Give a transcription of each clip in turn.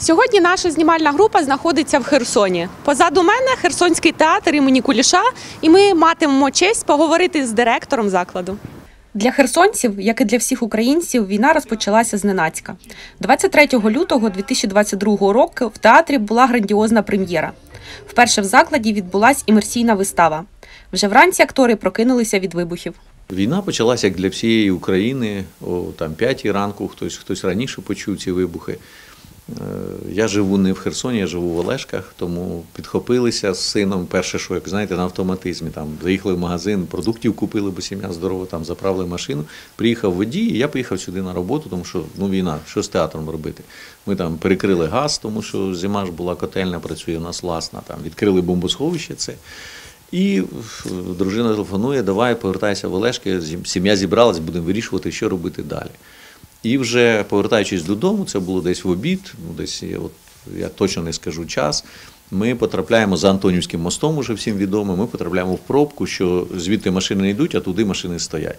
Сьогодні наша знімальна група знаходиться в Херсоні. Позаду мене Херсонський театр імені Куліша, і ми матимемо честь поговорити з директором закладу. Для херсонців, як і для всіх українців, війна розпочалася зненацька. 23 лютого 2022 року в театрі була грандіозна прем'єра. Вперше в закладі відбулася імерсійна вистава. Вже вранці актори прокинулися від вибухів. Війна почалася як для всієї України о 5-й ранку, хтось раніше почув ці вибухи. Я живу не в Херсоні, я живу в Олешках, тому підхопилися з сином. Перше, що, як знаєте, на автоматизмі. Там заїхали в магазин, продуктів купили, бо сім'я здорова, там заправили машину. Приїхав водій, і я поїхав сюди на роботу, тому що війна, що з театром робити. Ми там перекрили газ, тому що зима ж була, котельня працює у нас власна, там відкрили бомбосховище це. І дружина телефонує: давай, повертайся в Олешки, сім'я зібралась, будемо вирішувати, що робити далі. І вже повертаючись додому, це було десь в обід, десь, я точно не скажу час, ми потрапляємо за Антонівським мостом, уже всім відомо, ми потрапляємо в пробку, що звідти машини не йдуть, а туди машини стоять.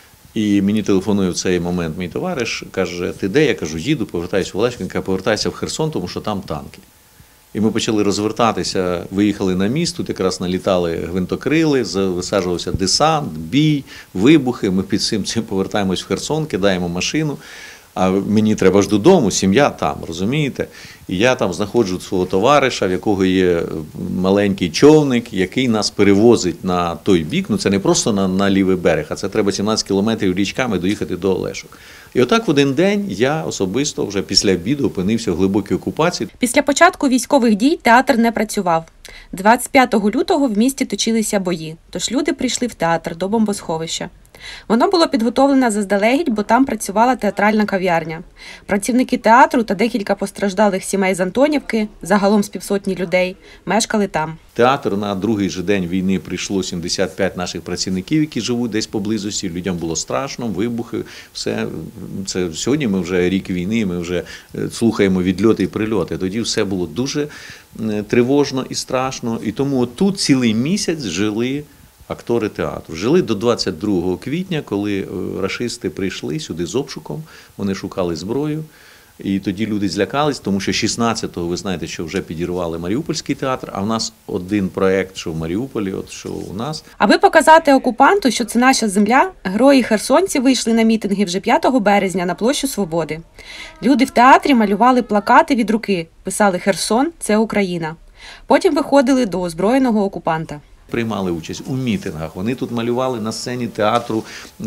І мені телефонує в цей момент мій товариш, каже: ти де? Я кажу: їду, повертаюся в Олешки. Він каже: повертайся в Херсон, тому що там танки. І ми почали розвертатися, виїхали на міст, тут якраз налітали гвинтокрили, висаджувався десант, бій, вибухи. Ми під цим повертаємось в Херсон, кидаємо машину, а мені треба ж додому, сім'я там, розумієте? І я там знаходжу свого товариша, в якого є маленький човник, який нас перевозить на той бік. Це не просто на лівий берег, а це треба 17 кілометрів річками доїхати до Олешок. І отак в один день я особисто вже після обіду опинився в глибокій окупації. Після початку військових дій театр не працював. 25 лютого в місті точилися бої, тож люди прийшли в театр до бомбосховища. Воно було підготовлено заздалегідь, бо там працювала театральна кав'ярня. Працівники театру та декілька постраждалих сімей з Антонівки, загалом з півсотні людей, мешкали там. Театр на другий же день війни прийшло 75 наших працівників, які живуть десь поблизості. Людям було страшно, вибухи, все. Це сьогодні ми вже рік війни, ми вже слухаємо відльоти і прильоти. Тоді все було дуже тривожно і страшно. І тому тут цілий місяць жили актори театру. Жили до 22 квітня, коли рашисти прийшли сюди з обшуком, вони шукали зброю. І тоді люди злякались, тому що 16-го, ви знаєте, що вже підірвали Маріупольський театр, а в нас один проєкт, що в Маріуполі, що у нас. Аби показати окупанту, що це наша земля, герої-херсонці вийшли на мітинги вже 5 березня на площу Свободи. Люди в театрі малювали плакати від руки, писали «Херсон – це Україна». Потім виходили до озброєного окупанта. Приймали участь у мітингах, вони тут малювали на сцені театру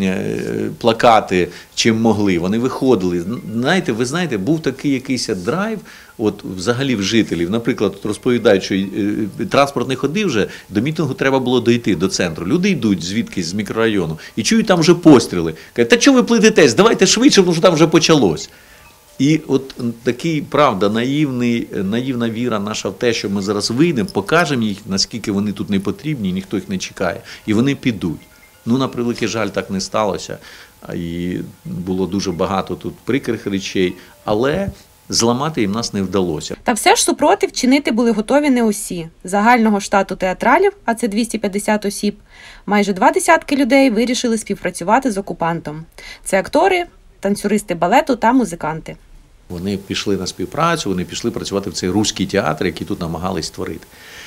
плакати, чим могли, вони виходили. Ви знаєте, був такий якийсь драйв, взагалі в жителів, наприклад, розповідають, що транспорт не ходив вже, до мітингу треба було дойти до центру. Люди йдуть звідкись, з мікрорайону, і чують там вже постріли. Кажуть: та чого ви плететесь, давайте швидше, тому що там вже почалось. І такий, правда, наївна віра наша в те, що ми зараз вийдемо, покажемо їх, наскільки вони тут не потрібні, ніхто їх не чекає. І вони підуть. На превеликий жаль, так не сталося. І було дуже багато тут прикрих речей, але зламати їм нас не вдалося. Та все ж супротив чинити були готові не усі. Загального штату театралів, а це 250 осіб, майже 20 людей вирішили співпрацювати з окупантом. Це актори, танцюристи балету та музиканти. Вони пішли на співпрацю, вони пішли працювати в цей руський театр, який тут намагались створити.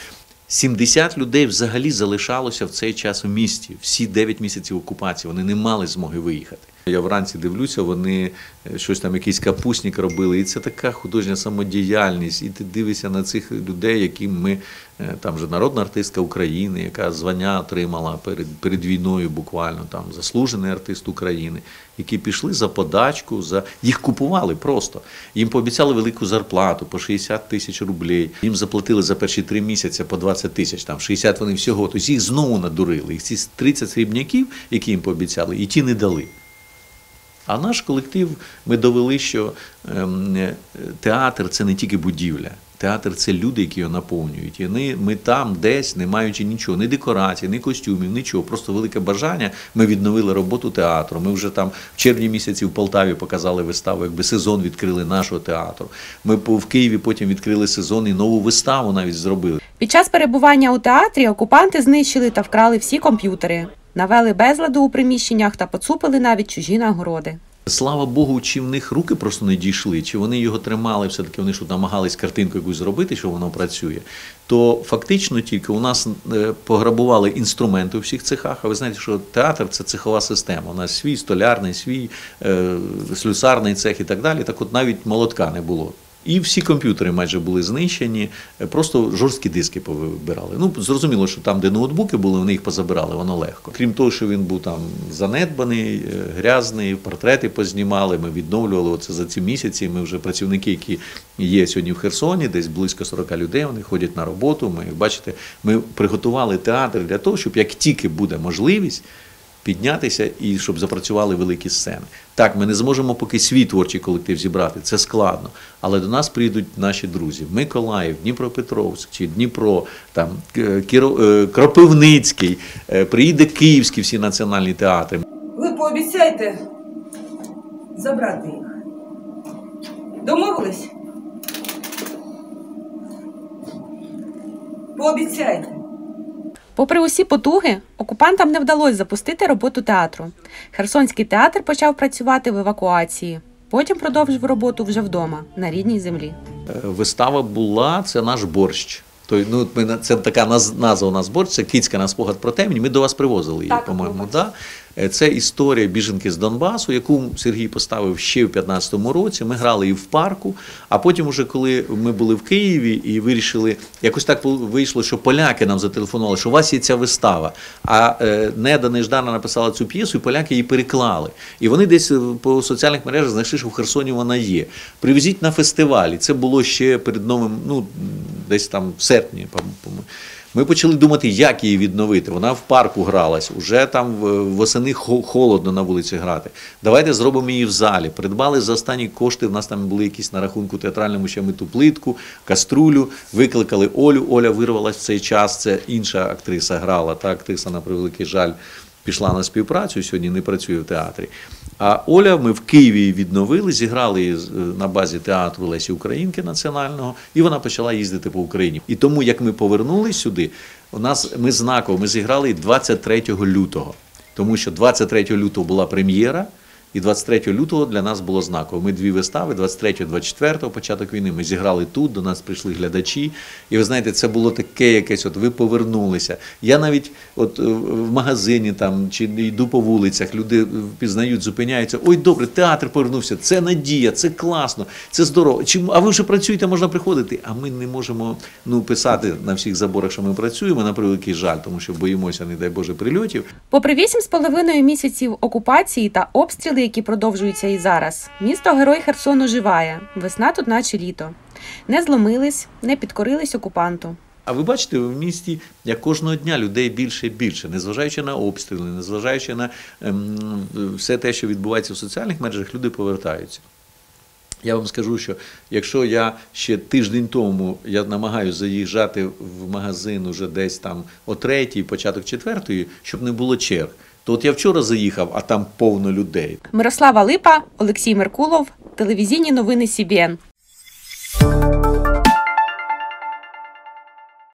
70 людей взагалі залишалося в цей час в місті. Всі 9 місяців окупації, вони не мали змоги виїхати. Я вранці дивлюся, вони щось там, якийсь капустник робили, і це така художня самодіяльність. І ти дивишся на цих людей, яким ми, там же народна артистка України, яка звання отримала перед війною буквально, там заслужений артист України, які пішли за подачку, їх купували просто. Їм пообіцяли велику зарплату, по 60 тисяч рублей. Їм заплатили за перші 3 місяці по 20 тисяч, там 60 вони всього. Тобто їх знову надурили. Їх ці 30 срібняків, які їм пообіцяли, і ті не дали. А наш колектив, ми довели, що театр – це не тільки будівля. Театр – це люди, які його наповнюють. І ми там десь, не маючи нічого, ні декорацій, ні костюмів, нічого. Просто велике бажання. Ми відновили роботу театру. Ми вже там в червні місяці в Полтаві показали виставу, якби сезон відкрили нашого театру. Ми в Києві потім відкрили сезон і нову виставу навіть зробили. Під час перебування у театрі окупанти знищили та вкрали всі комп'ютери. Навели безладу у приміщеннях та поцупили навіть чужі нагороди. Слава Богу, чи в них руки просто не дійшли, чи вони його тримали, все-таки вони ж намагались картинку якусь зробити, що воно працює, то фактично тільки у нас пограбували інструменти у всіх цехах, а ви знаєте, що театр – це цехова система, у нас свій столярний, свій слюсарний цех і так далі, так от навіть молотка не було. І всі комп'ютери майже були знищені, просто жорсткі диски повибирали. Ну, зрозуміло, що там, де ноутбуки були, вони їх позабирали, воно легко. Крім того, що він був там занедбаний, грязний, портрети познімали, ми відновлювали оце за ці місяці. Ми вже працівники, які є сьогодні в Херсоні, десь близько 40 людей, вони ходять на роботу. Ми, бачите, ми приготували театр для того, щоб як тільки буде можливість, піднятися і щоб запрацювали великі сцени. Так, ми не зможемо поки свій творчий колектив зібрати, це складно, але до нас прийдуть наші друзі. Миколаїв, Дніпропетровськ, чи Дніпро, там, Кропивницький, приїде Київські всі національні театри. Ви пообіцяйте забрати їх. Домовились? Пообіцяйте. Попри усі потуги, окупантам не вдалося запустити роботу театру. Херсонський театр почав працювати в евакуації. Потім продовжив роботу вже вдома, на рідній землі. Вистава була, це наш борщ. Це така назва у нас борщ, це Кицька на спогад про темінь. Ми до вас привозили її, Так, по-моєму. Да? Це історія біженки з Донбасу, яку Сергій поставив ще в 2015 році. Ми грали її в парку, а потім, уже коли ми були в Києві і вирішили, якось так вийшло, що поляки нам зателефонували, що у вас є ця вистава. А Неда Неждана написала цю п'єсу, і поляки її переклали. І вони десь по соціальних мережах знайшли, що в Херсоні вона є. Привезіть на фестивалі. Це було ще перед новим, десь там в серпні, по-моєму. Ми почали думати, як її відновити. Вона в парку гралась, уже там восени холодно на вулиці грати. Давайте зробимо її в залі. Придбали за останні кошти, в нас там були якісь на рахунку театральному ще ми ту плитку, каструлю, викликали Олю. Оля вирвалась в цей час, це інша актриса грала, та актриса, на превеликий жаль, пішла на співпрацю, сьогодні не працює в театрі. А Оля ми в Києві відновили, зіграли її на базі театру Лесі Українки національного, і вона почала їздити по Україні. І тому, як ми повернулись сюди, ми зіграли її 23 лютого, тому що 23 лютого була прем'єра, і 23 лютого для нас було знаково. Ми дві вистави, 23-24, початок війни, ми зіграли тут, до нас прийшли глядачі. І ви знаєте, це було таке якесь, ви повернулися. Я навіть в магазині там, чи йду по вулицях, люди пізнають, зупиняються. Ой, добре, театр повернувся, це надія, це класно, це здорово. А ви вже працюєте, можна приходити. А ми не можемо писати на всіх заборах, що ми працюємо, на превеликий жаль, тому що боїмося, не дай Боже, прильотів. Попри 8,5 місяців окупації та обстріли, які продовжуються і зараз, місто-герой Херсону живає. Весна тут наче літо. Не зломились, не підкорились окупанту. А ви бачите, в місті, як кожного дня, людей більше і більше, незважаючи на обстріли, незважаючи на все те, що відбувається в соціальних мережах, люди повертаються. Я вам скажу, що якщо я ще тиждень тому намагаюся заїжджати в магазин уже десь там о 3-й, початок 4-ї, щоб не було черг, то от я вчора заїхав, а там повно людей. Мирослава Липа, Олексій Меркулов, телевізійні новини СІБІН.